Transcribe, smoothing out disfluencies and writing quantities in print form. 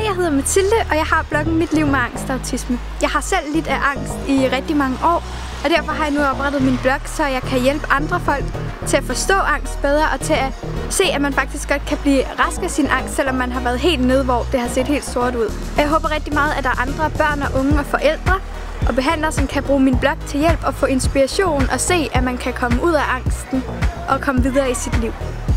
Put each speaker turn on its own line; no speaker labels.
jeg hedder Mathilde, og jeg har bloggen Mit Liv med Angst og Autisme. Jeg har selv lidt af angst i rigtig mange år, og derfor har jeg nu oprettet min blog, så jeg kan hjælpe andre folk til at forstå angst bedre og til at se, at man faktisk godt kan blive rask af sin angst, selvom man har været helt nede, hvor det har set helt sort ud. Og jeg håber rigtig meget, at der er andre børn og unge og forældre og behandlere, som kan bruge min blog til hjælp og få inspiration og se, at man kan komme ud af angsten og komme videre i sit liv.